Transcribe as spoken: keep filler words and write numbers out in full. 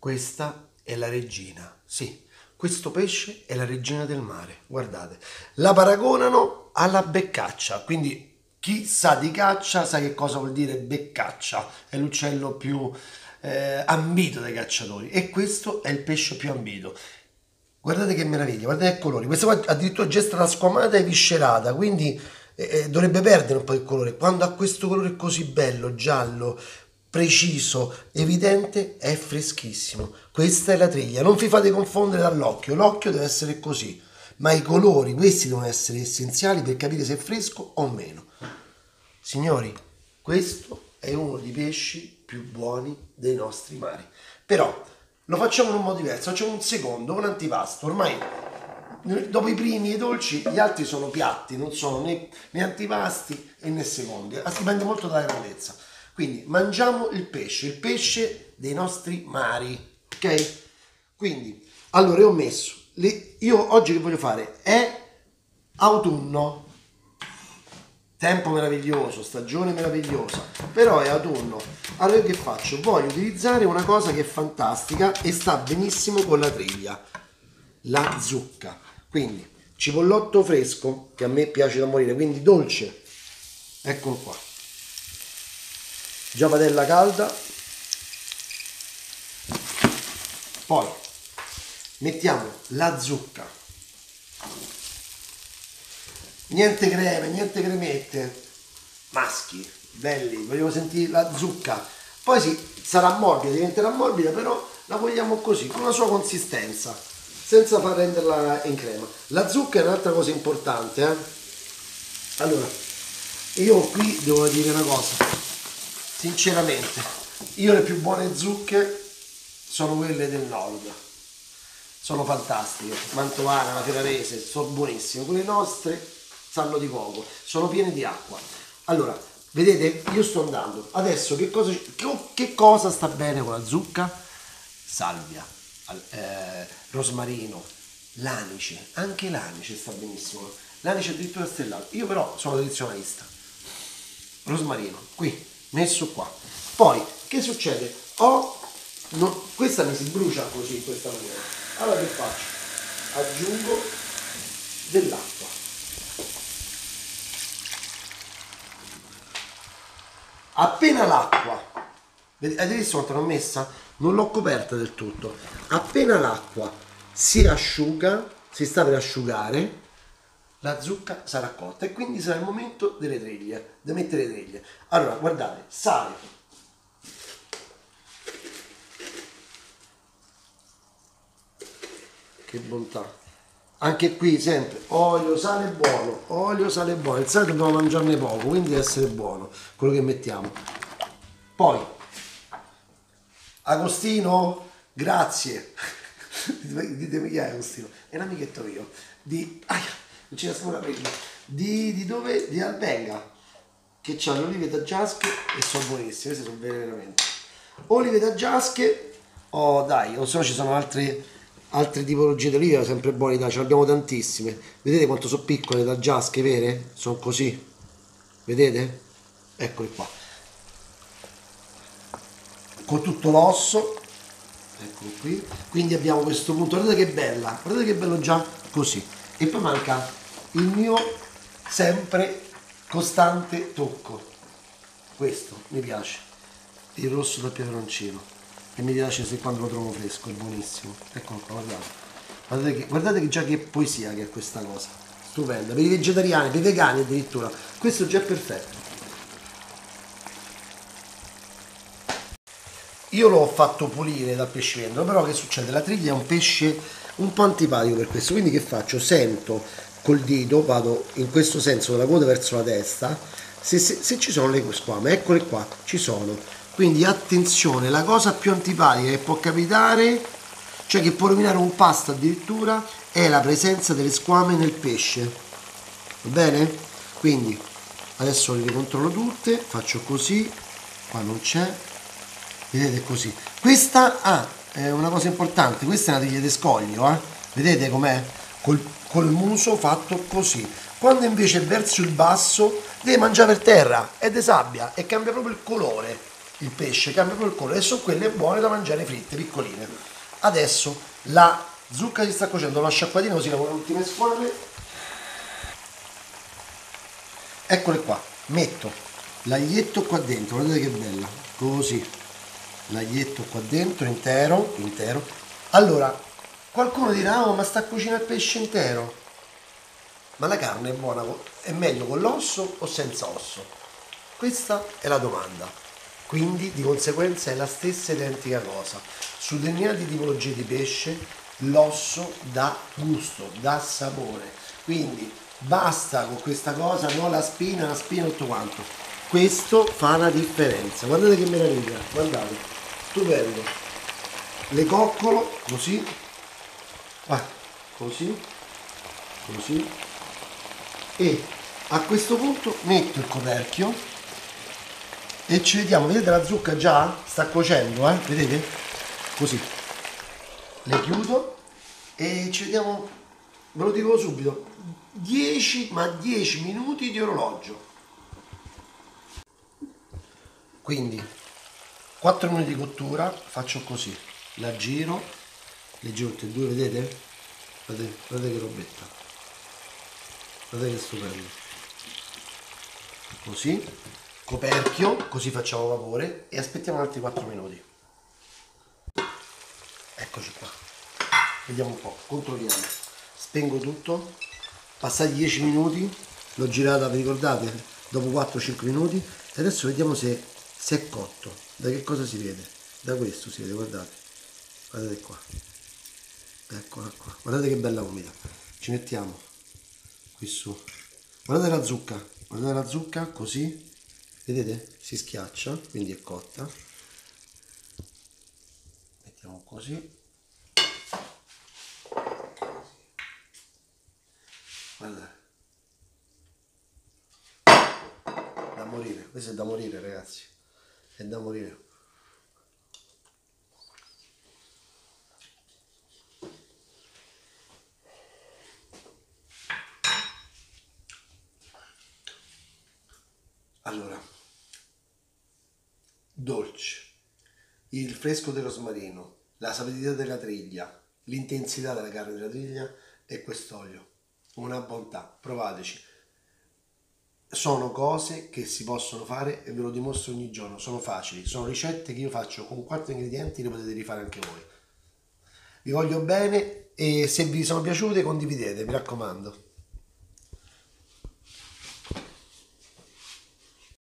Questa è la regina, sì, questo pesce è la regina del mare, guardate. La paragonano alla beccaccia, quindi chi sa di caccia sa che cosa vuol dire beccaccia, è l'uccello più eh, ambito dai cacciatori e questo è il pesce più ambito. Guardate che meraviglia, guardate i colori, questa qua addirittura già è stata squamata e viscerata, quindi eh, eh, dovrebbe perdere un po' il colore. Quando ha questo colore così bello, giallo, preciso, evidente, è freschissimo. Questa è la triglia, non vi fate confondere dall'occhio, l'occhio deve essere così, ma i colori, questi devono essere essenziali per capire se è fresco o meno. Signori, questo è uno dei pesci più buoni dei nostri mari, però lo facciamo in un modo diverso, facciamo un secondo, un antipasto. Ormai dopo i primi e i dolci gli altri sono piatti, non sono né, né antipasti e né secondi, dipende molto dalla grandezza. Quindi mangiamo il pesce, il pesce dei nostri mari, ok? Quindi, allora ho messo, le, io oggi che voglio fare è autunno, tempo meraviglioso, stagione meravigliosa, però è autunno. Allora io che faccio? Voglio utilizzare una cosa che è fantastica e sta benissimo con la triglia, la zucca. Quindi cipollotto fresco, che a me piace da morire, quindi dolce, eccolo qua. Già padella calda, poi mettiamo la zucca, niente creme, niente cremette, maschi, belli, vogliamo sentire la zucca, poi sì, sarà morbida, diventerà morbida, però la vogliamo così, con la sua consistenza, senza far renderla in crema. La zucca è un'altra cosa importante, eh? Allora, io qui devo dire una cosa. Sinceramente, io le più buone zucche sono quelle del nord, sono fantastiche, mantovana, la ferrarese, sono buonissime, quelle nostre sanno di poco, sono piene di acqua. Allora, vedete, io sto andando, adesso che cosa, che cosa sta bene con la zucca? Salvia, eh, rosmarino, l'anice, anche l'anice sta benissimo, l'anice addirittura stellato, io però sono tradizionalista, rosmarino, qui. Messo qua. Poi che succede? Ho no, questa mi si brucia così in questa maniera. Allora che faccio? Aggiungo dell'acqua. Appena l'acqua, avete visto quanto l'ho messa? Non l'ho coperta del tutto. Appena l'acqua si asciuga, si sta per asciugare, la zucca sarà cotta e quindi sarà il momento delle triglie, da mettere le triglie. Allora, guardate, sale, che bontà, anche qui sempre olio, sale buono, olio, sale buono, il sale dobbiamo mangiarne poco, quindi deve essere buono quello che mettiamo. Poi, Agostino, grazie, ditemi chi è Agostino, è un amichetto mio, di... Ah, non ci riesco a aprire. Di, di dove? Di Albenga, che c'ha le olive da giasche e sono buonissime, queste sono veramente olive da giasche. Oh dai, o se no ci sono altre altre tipologie di olive sempre buone, dai, ce ne abbiamo tantissime. Vedete quanto sono piccole da giasche, vere? Sono così, vedete? Eccole qua, con tutto l'osso, eccolo qui. Quindi abbiamo questo punto, guardate che bella, guardate che bello già così. E poi manca il mio sempre costante tocco, questo mi piace, il rosso del peperoncino, e mi piace se quando lo trovo fresco, è buonissimo. Eccolo qua, guardate, guardate che, guardate che già che poesia che è questa cosa, stupenda, per i vegetariani, per i vegani addirittura, questo già è perfetto. Io l'ho fatto pulire dal pescivendolo, però che succede? La triglia è un pesce un po' antipatico per questo, quindi che faccio? Sento col dito, vado in questo senso dalla coda verso la testa, se, se, se ci sono le squame, eccole qua, ci sono. Quindi attenzione, la cosa più antipatica che può capitare, cioè che può rovinare un pasto addirittura, è la presenza delle squame nel pesce, va bene? Quindi adesso le controllo tutte, faccio così, qua non c'è, vedete così. Questa ha ah, è una cosa importante, questa è una triglia di scoglio, eh? Vedete com'è? Col, col muso fatto così. Quando invece è verso il basso deve mangiare per terra, è di sabbia e cambia proprio il colore. il pesce cambia proprio il colore e sono quelle buone da mangiare fritte, piccoline. Adesso la zucca si sta cuocendo, una sciacquatina così lavoro le ultime squame. Eccole qua, metto l'aglietto qua dentro, guardate che bella, così, l'aglietto qua dentro intero, intero. Allora, qualcuno dirà, oh ma sta a cucinare il pesce intero, ma la carne è buona, è meglio con l'osso o senza osso? Questa è la domanda. Quindi di conseguenza è la stessa identica cosa. Su determinate tipologie di pesce l'osso dà gusto, dà sapore. Quindi basta con questa cosa, no la spina, la spina, tutto quanto. Questo fa la differenza. Guardate che meraviglia, guardate, stupendo. Le coccolo così, ah, così, così. E a questo punto metto il coperchio e ci vediamo. Vedete la zucca già sta cuocendo, eh? Vedete? Così le chiudo e ci vediamo, ve lo dico subito, dieci, ma dieci minuti di orologio. Quindi quattro minuti di cottura, faccio così, la giro, le giro tutte e due, vedete? Guardate, guardate che robetta, guardate che stupendo. Così, coperchio, così facciamo vapore e aspettiamo altri quattro minuti. Eccoci qua, vediamo un po', controlliamo, spengo tutto, passati dieci minuti, l'ho girata, vi ricordate? Dopo quattro cinque minuti e adesso vediamo se, se è cotto. Da che cosa si vede? Da questo si vede, guardate, guardate qua, eccola qua, guardate che bella umida, ci mettiamo qui su, guardate la zucca, guardate la zucca così, vedete? Si schiaccia, quindi è cotta. Mettiamo così. Guardate. Da morire, questo è da morire ragazzi, è da morire. Allora, dolce, il fresco del rosmarino, la sapidità della triglia, l'intensità della carne della triglia e quest'olio, una bontà, provateci. Sono cose che si possono fare e ve lo dimostro ogni giorno, sono facili, sono ricette che io faccio con quattro ingredienti, le potete rifare anche voi. Vi voglio bene e se vi sono piaciute condividete, mi raccomando.